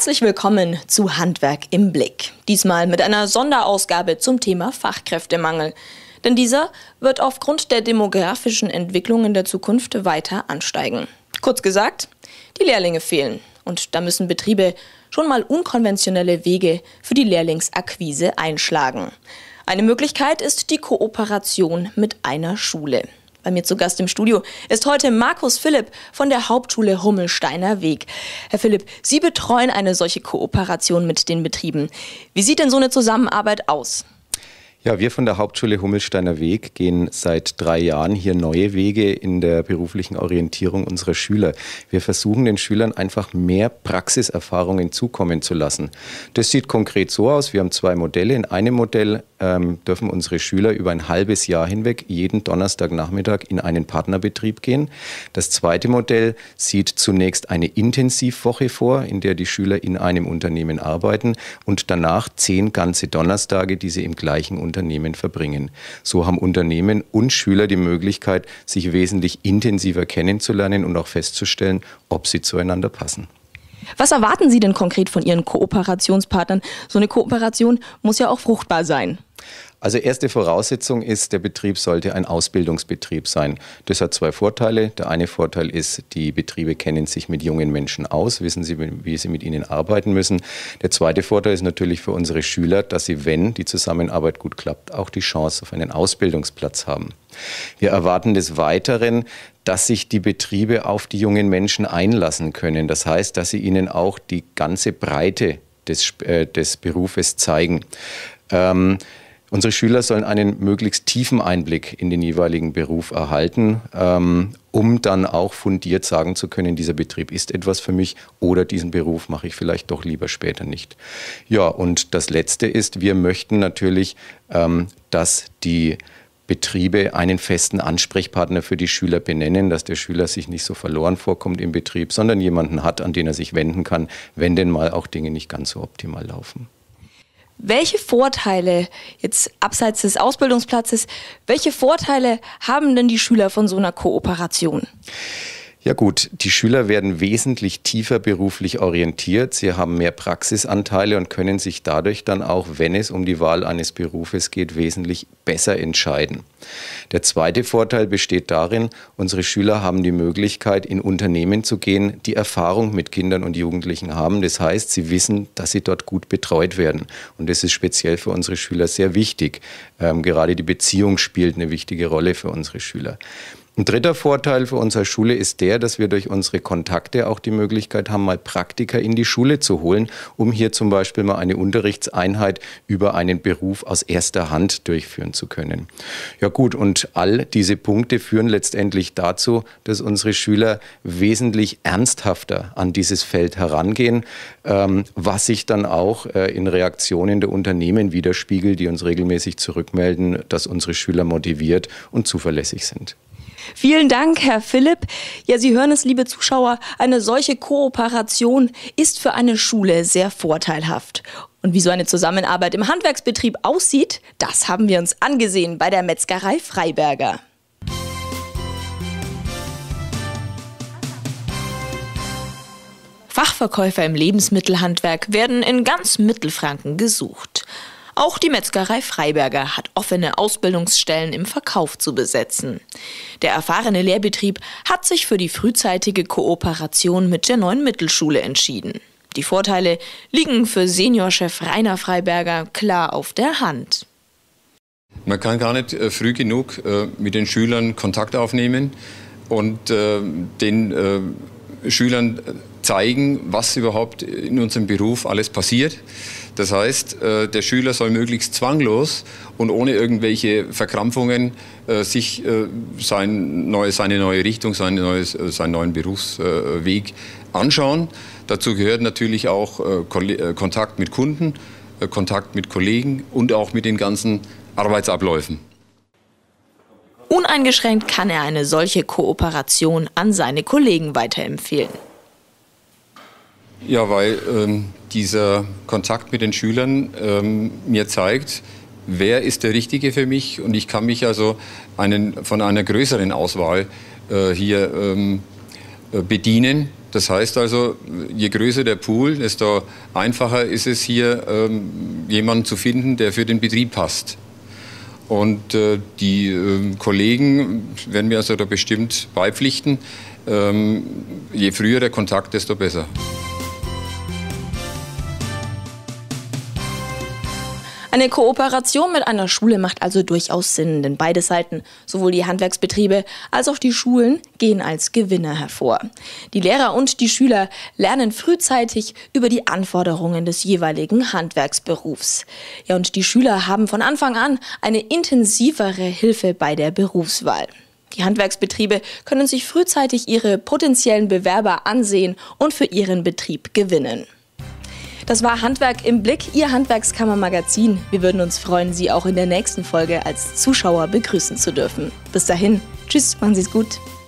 Herzlich willkommen zu Handwerk im Blick. Diesmal mit einer Sonderausgabe zum Thema Fachkräftemangel. Denn dieser wird aufgrund der demografischen Entwicklung in der Zukunft weiter ansteigen. Kurz gesagt, die Lehrlinge fehlen. Und da müssen Betriebe schon mal unkonventionelle Wege für die Lehrlingsakquise einschlagen. Eine Möglichkeit ist die Kooperation mit einer Schule. Bei mir zu Gast im Studio ist heute Markus Philipp von der Hauptschule Hummelsteiner Weg. Herr Philipp, Sie betreuen eine solche Kooperation mit den Betrieben. Wie sieht denn so eine Zusammenarbeit aus? Ja, wir von der Hauptschule Hummelsteiner Weg gehen seit 3 Jahren hier neue Wege in der beruflichen Orientierung unserer Schüler. Wir versuchen den Schülern einfach mehr Praxiserfahrungen zukommen zu lassen. Das sieht konkret so aus, wir haben 2 Modelle. In einem Modell dürfen unsere Schüler über ein halbes Jahr hinweg jeden Donnerstagnachmittag in einen Partnerbetrieb gehen. Das zweite Modell sieht zunächst eine Intensivwoche vor, in der die Schüler in einem Unternehmen arbeiten und danach 10 ganze Donnerstage, die sie im gleichen Unternehmen verbringen. So haben Unternehmen und Schüler die Möglichkeit, sich wesentlich intensiver kennenzulernen und auch festzustellen, ob sie zueinander passen. Was erwarten Sie denn konkret von Ihren Kooperationspartnern? So eine Kooperation muss ja auch fruchtbar sein. Also erste Voraussetzung ist, der Betrieb sollte ein Ausbildungsbetrieb sein. Das hat 2 Vorteile. Der eine Vorteil ist, die Betriebe kennen sich mit jungen Menschen aus, wissen sie, wie sie mit ihnen arbeiten müssen. Der zweite Vorteil ist natürlich für unsere Schüler, dass sie, wenn die Zusammenarbeit gut klappt, auch die Chance auf einen Ausbildungsplatz haben. Wir erwarten des Weiteren, dass sich die Betriebe auf die jungen Menschen einlassen können. Das heißt, dass sie ihnen auch die ganze Breite des Berufes zeigen. Unsere Schüler sollen einen möglichst tiefen Einblick in den jeweiligen Beruf erhalten, um dann auch fundiert sagen zu können, dieser Betrieb ist etwas für mich oder diesen Beruf mache ich vielleicht doch lieber später nicht. Ja, und das Letzte ist, wir möchten natürlich, dass die Betriebe einen festen Ansprechpartner für die Schüler benennen, dass der Schüler sich nicht so verloren vorkommt im Betrieb, sondern jemanden hat, an den er sich wenden kann, wenn denn mal auch Dinge nicht ganz so optimal laufen. Welche Vorteile, jetzt abseits des Ausbildungsplatzes, welche Vorteile haben denn die Schüler von so einer Kooperation? Ja gut, die Schüler werden wesentlich tiefer beruflich orientiert. Sie haben mehr Praxisanteile und können sich dadurch dann auch, wenn es um die Wahl eines Berufes geht, wesentlich besser entscheiden. Der zweite Vorteil besteht darin, unsere Schüler haben die Möglichkeit, in Unternehmen zu gehen, die Erfahrung mit Kindern und Jugendlichen haben. Das heißt, sie wissen, dass sie dort gut betreut werden. Und das ist speziell für unsere Schüler sehr wichtig. Gerade die Beziehung spielt eine wichtige Rolle für unsere Schüler. Ein dritter Vorteil für unsere Schule ist der, dass wir durch unsere Kontakte auch die Möglichkeit haben, mal Praktiker in die Schule zu holen, um hier zum Beispiel mal eine Unterrichtseinheit über einen Beruf aus erster Hand durchführen zu können. Ja gut, und all diese Punkte führen letztendlich dazu, dass unsere Schüler wesentlich ernsthafter an dieses Feld herangehen, was sich dann auch in Reaktionen der Unternehmen widerspiegelt, die uns regelmäßig zurückmelden, dass unsere Schüler motiviert und zuverlässig sind. Vielen Dank, Herr Philipp. Ja, Sie hören es, liebe Zuschauer, eine solche Kooperation ist für eine Schule sehr vorteilhaft. Und wie so eine Zusammenarbeit im Handwerksbetrieb aussieht, das haben wir uns angesehen bei der Metzgerei Freiberger. Fachverkäufer im Lebensmittelhandwerk werden in ganz Mittelfranken gesucht. Auch die Metzgerei Freiberger hat offene Ausbildungsstellen im Verkauf zu besetzen. Der erfahrene Lehrbetrieb hat sich für die frühzeitige Kooperation mit der neuen Mittelschule entschieden. Die Vorteile liegen für Seniorchef Rainer Freiberger klar auf der Hand. Man kann gar nicht früh genug mit den Schülern Kontakt aufnehmen und den Schülern zeigen, was überhaupt in unserem Beruf alles passiert. Das heißt, der Schüler soll möglichst zwanglos und ohne irgendwelche Verkrampfungen sich seine neue Richtung, seinen neuen Berufsweg anschauen. Dazu gehört natürlich auch Kontakt mit Kunden, Kontakt mit Kollegen und auch mit den ganzen Arbeitsabläufen. Uneingeschränkt kann er eine solche Kooperation an seine Kollegen weiterempfehlen. Ja, weil dieser Kontakt mit den Schülern mir zeigt, wer ist der Richtige für mich, und ich kann mich also von einer größeren Auswahl hier bedienen Das heißt also, je größer der Pool, desto einfacher ist es hier, jemanden zu finden, der für den Betrieb passt. Und die Kollegen werden mir also da bestimmt beipflichten, je früher der Kontakt, desto besser. Eine Kooperation mit einer Schule macht also durchaus Sinn, denn beide Seiten, sowohl die Handwerksbetriebe als auch die Schulen, gehen als Gewinner hervor. Die Lehrer und die Schüler lernen frühzeitig über die Anforderungen des jeweiligen Handwerksberufs. Ja, und die Schüler haben von Anfang an eine intensivere Hilfe bei der Berufswahl. Die Handwerksbetriebe können sich frühzeitig ihre potenziellen Bewerber ansehen und für ihren Betrieb gewinnen. Das war Handwerk im Blick, Ihr Handwerkskammer-Magazin. Wir würden uns freuen, Sie auch in der nächsten Folge als Zuschauer begrüßen zu dürfen. Bis dahin, tschüss, machen Sie es gut.